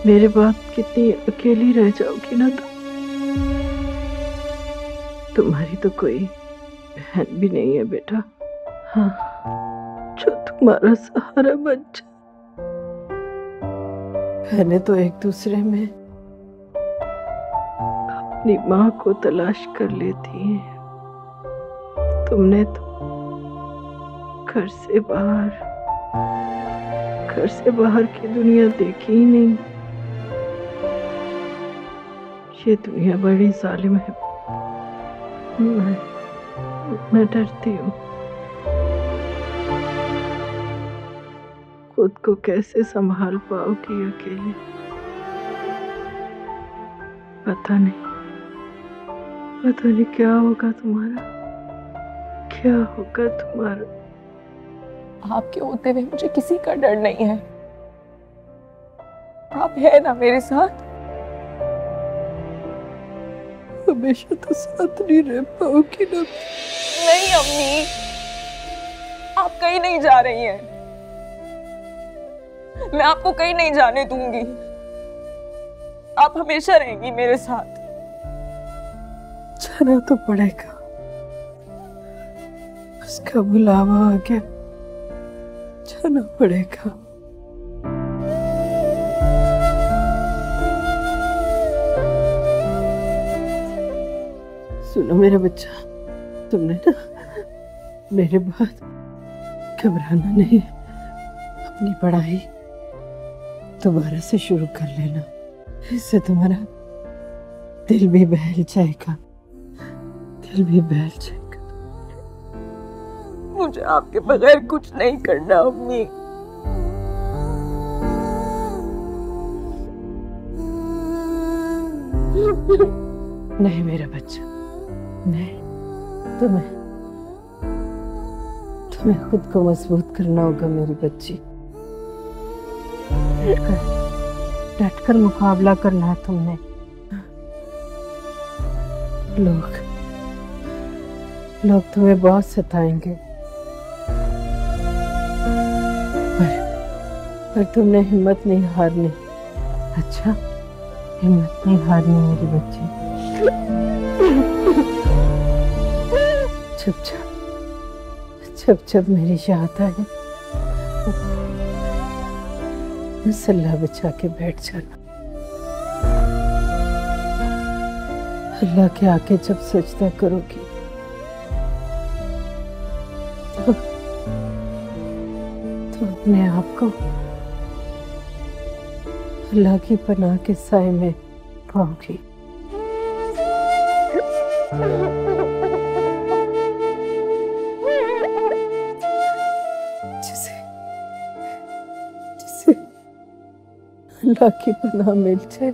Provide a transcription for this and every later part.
मेरे बाद कितनी अकेली रह जाओगी ना तुम्हारी तो कोई बहन भी नहीं है बेटा। हाँ, जो तुम्हारा सहारा बन जाए। बहनें तो एक दूसरे में अपनी माँ को तलाश कर लेती हैं। तुमने तो घर से बाहर की दुनिया देखी ही नहीं। ये दुनिया बड़ी जालिम है। मैं डरती हूँ। खुद को कैसे संभाल पाओगी अकेले, पता नहीं क्या होगा तुम्हारा, क्या होगा तुम्हारा। आपके होते हुए मुझे किसी का डर नहीं है। आप है ना मेरे साथ। हमेशा तो साथ नहीं रह पाओगी ना। नहीं अम्मी, आप कहीं नहीं जा रही हैं। मैं आपको कहीं नहीं जाने दूंगी। आप हमेशा रहेंगी मेरे साथ। जाना तो पड़ेगा, उसका बुलावा आ गया, जाना पड़ेगा। सुनो मेरा बच्चा, तुमने ना मेरे बाद घबराना नहीं। अपनी पढ़ाई दोबारा से शुरू कर लेना, इससे तुम्हारा दिल भी बहल जाएगा, दिल भी बहल जाएगा। मुझे आपके बगैर कुछ नहीं करना अम्मी। नहीं मेरा बच्चा, नहीं, तुम्हें खुद को मजबूत करना होगा मेरी बच्ची। डटकर मुकाबला करना है तुमने। लोग तुम्हें बहुत सताएंगे, पर तुमने हिम्मत नहीं हारनी। अच्छा, हिम्मत नहीं हारनी मेरी बच्ची। जब मेरी याद आए सल्ला बिछा के बैठ जाना। अल्लाह के आगे जब सजदा करोगी तो अपने आप को अल्लाह की पनाह के साए में पाओगी। जिसे अल्लाह की पनाह मिल जाए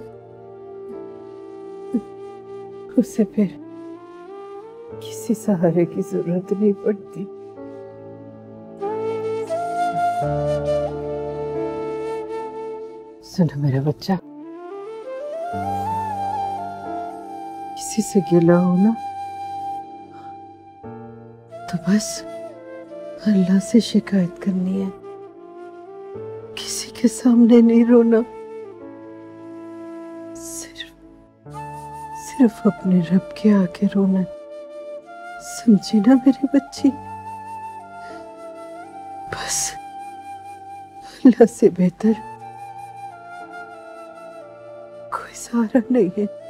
उसे फिर किसी सहारे की जरूरत नहीं पड़ती। सुनो मेरा बच्चा, किसी से गिला हो ना तो बस अल्लाह से शिकायत करनी है, किसी के सामने नहीं रोना। सिर्फ अपने रब के आगे रोना, समझी ना मेरी बच्ची। बस अल्लाह से बेहतर कोई सहारा नहीं है।